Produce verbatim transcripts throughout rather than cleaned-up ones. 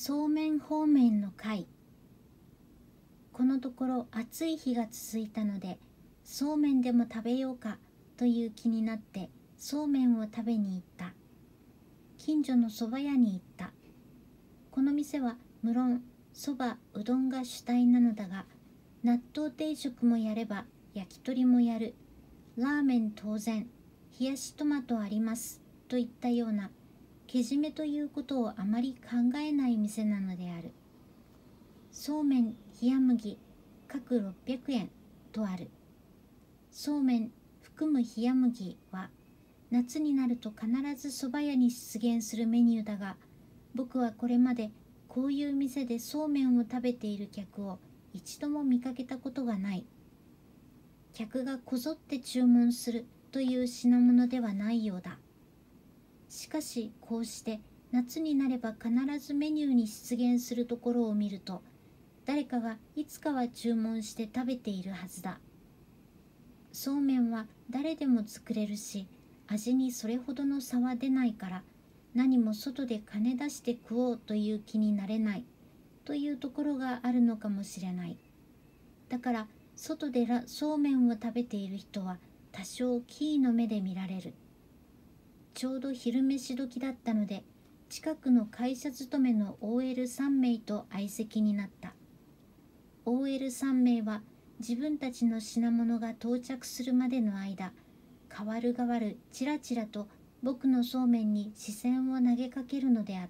そうめん方面の会。このところ暑い日が続いたので、そうめんでも食べようかという気になってそうめんを食べに行った。近所のそば屋に行った。この店は無論そばうどんが主体なのだが、納豆定食もやれば焼き鳥もやる、ラーメン当然、冷やしトマトありますといったようなけじめということをあまり考えない店なのである。そうめん冷麦各ろっぴゃくえんとある。そうめん含む冷麦は夏になると必ずそば屋に出現するメニューだが、僕はこれまでこういう店でそうめんを食べている客を一度も見かけたことがない。客がこぞって注文するという品物ではないようだ。しかしこうして夏になれば必ずメニューに出現するところを見ると、誰かがいつかは注文して食べているはずだ。そうめんは誰でも作れるし、味にそれほどの差は出ないから、何も外で金出して食おうという気になれないというところがあるのかもしれない。だから外でらそうめんを食べている人は多少奇異の目で見られる。ちょうど昼飯時だったので、近くの会社勤めの オーエルさん 名と相席になった。オーエルさん 名は自分たちの品物が到着するまでの間、代わる代わるちらちらと僕のそうめんに視線を投げかけるのであった。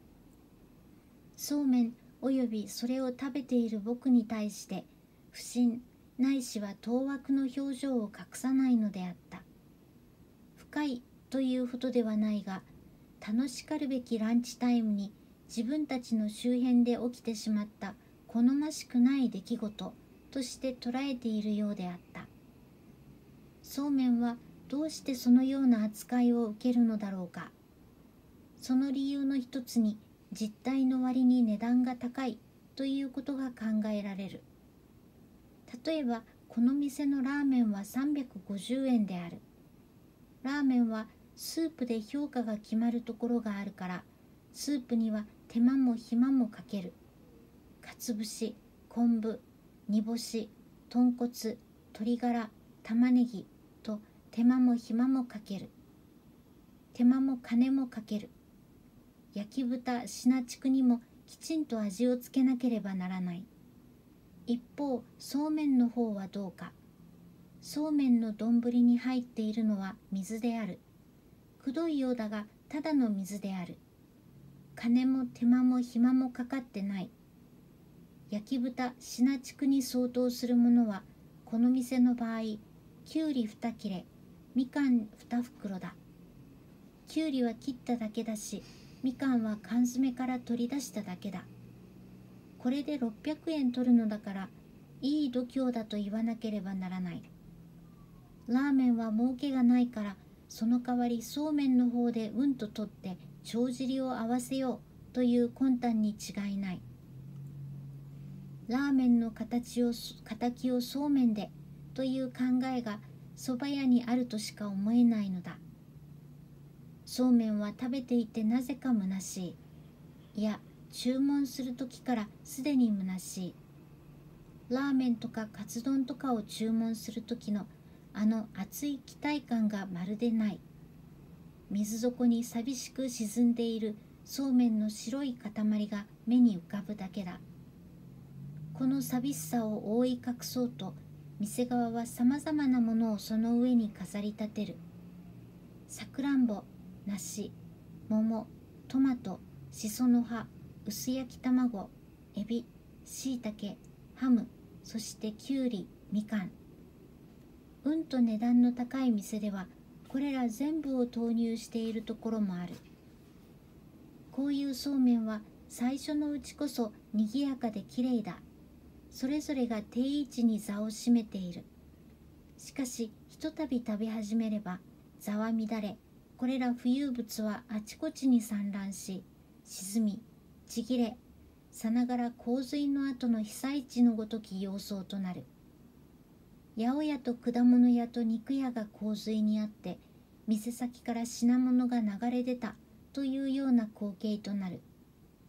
そうめんおよびそれを食べている僕に対して不審ないしは当惑の表情を隠さないのであった。深いというほどではないが、楽しかるべきランチタイムに自分たちの周辺で起きてしまった好ましくない出来事として捉えているようであった。そうめんはどうしてそのような扱いを受けるのだろうか。その理由の一つに、実態の割に値段が高いということが考えられる。例えばこの店のラーメンはさんびゃくごじゅうえんである。ラーメンはスープで評価が決まるところがあるから、スープには手間も暇もかける。かつ節、昆布、煮干し、豚骨、鶏ガラ、玉ねぎと手間も暇もかける。手間も金もかける。焼き豚、品畜にもきちんと味をつけなければならない。一方、そうめんの方はどうか。そうめんの丼に入っているのは水である。くどいようだがただの水である。金も手間も暇もかかってない。焼き豚、品畜に相当するものはこの店の場合、きゅうりに切れ、みかんに袋だ。きゅうりは切っただけだし、みかんは缶詰から取り出しただけだ。これでろっぴゃくえん取るのだから、いい度胸だと言わなければならない。ラーメンは儲けがないから、その代わりそうめんの方でうんと取って帳尻を合わせようという魂胆に違いない。ラーメンの形を敵をそうめんでという考えがそば屋にあるとしか思えないのだ。そうめんは食べていてなぜか虚しい。いや、注文する時からすでに虚しい。ラーメンとかカツ丼とかを注文する時のあの熱い期待感がまるでない。水底に寂しく沈んでいるそうめんの白い塊が目に浮かぶだけだ。この寂しさを覆い隠そうと、店側はさまざまなものをその上に飾り立てる。さくらんぼ、梨、桃、トマト、しその葉、薄焼き卵、エビ、しいたけ、ハム、そしてきゅうり、みかん。うんと値段の高い店ではこれら全部を投入しているところもある。こういうそうめんは最初のうちこそにぎやかできれいだ。それぞれが定位置に座を占めている。しかしひとたび食べ始めれば座は乱れ、これら浮遊物はあちこちに散乱し、沈み、ちぎれ、さながら洪水の後の被災地のごとき様相となる。八百屋と果物屋と肉屋が洪水にあって、店先から品物が流れ出たというような光景となる。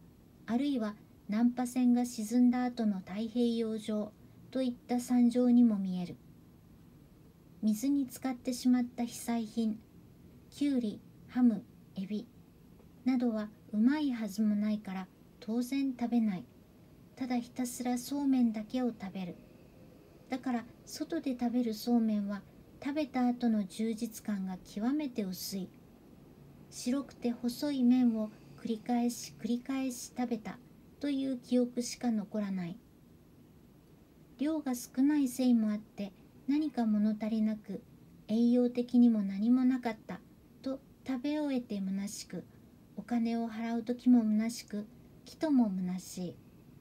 あるいは難破船が沈んだ後の太平洋上といった惨状にも見える。水に浸かってしまった被災品、きゅうり、ハム、エビなどはうまいはずもないから当然食べない。ただひたすらそうめんだけを食べる。だから外で食べるそうめんは食べた後の充実感が極めて薄い。白くて細い麺を繰り返し繰り返し食べたという記憶しか残らない。量が少ないせいもあって何か物足りなく、栄養的にも何もなかったと食べ終えて虚しく、お金を払う時も虚しく、気とも虚しい。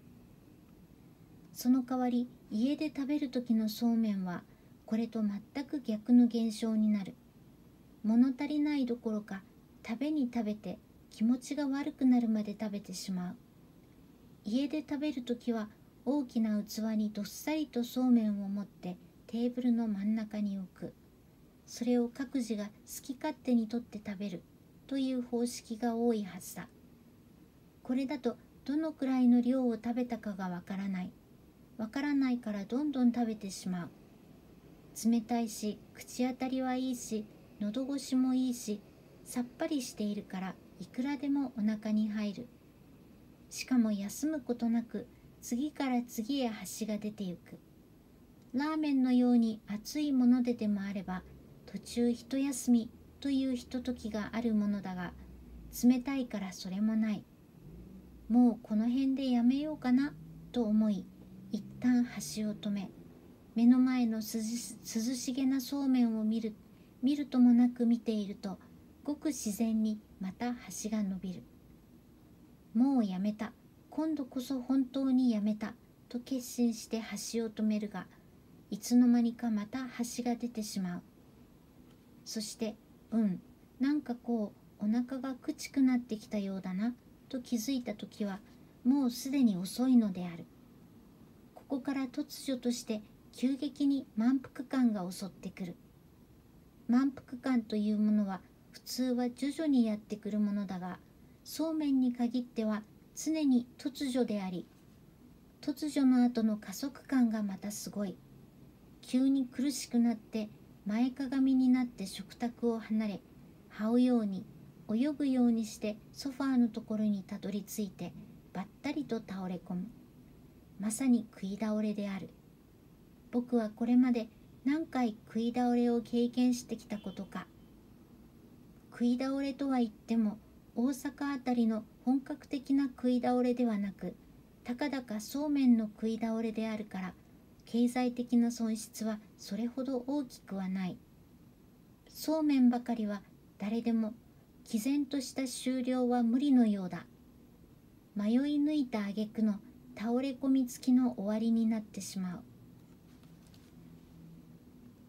その代わり家で食べる時のそうめんはこれと全く逆の現象になる。物足りないどころか、食べに食べて気持ちが悪くなるまで食べてしまう。家で食べるときは大きな器にどっさりとそうめんを持ってテーブルの真ん中に置く。それを各自が好き勝手に取って食べるという方式が多いはずだ。これだとどのくらいの量を食べたかがわからない。わからないからどんどん食べてしまう。冷たいし、口当たりはいいし、喉越しもいいし、さっぱりしているからいくらでもお腹に入る。しかも休むことなく次から次へ箸が出てゆく。ラーメンのように熱いものででもあれば途中一休みというひとときがあるものだが、冷たいからそれもない。もうこの辺でやめようかなと思い、一旦箸を止め、目の前の涼し、涼しげなそうめんを見る見るともなく見ていると、ごく自然にまた箸が伸びる。もうやめた、今度こそ本当にやめたと決心して箸を止めるが、いつの間にかまた箸が出てしまう。そしてうんなんかこうお腹がくちくなってきたようだなと気づいたときはもうすでに遅いのである。ここから突如として急激に満腹感が襲ってくる。満腹感というものは普通は徐々にやってくるものだが、そうめんに限っては常に突如であり、突如の後の加速感がまたすごい。急に苦しくなって前かがみになって食卓を離れ、這うように泳ぐようにしてソファーのところにたどり着いてばったりと倒れ込む。まさに食い倒れである。僕はこれまで何回食い倒れを経験してきたことか。食い倒れとは言っても大阪あたりの本格的な食い倒れではなく、たかだかそうめんの食い倒れであるから、経済的な損失はそれほど大きくはない。そうめんばかりは誰でも毅然とした終了は無理のようだ。迷い抜いた挙句の倒れ込み付きの終わりになってしまう。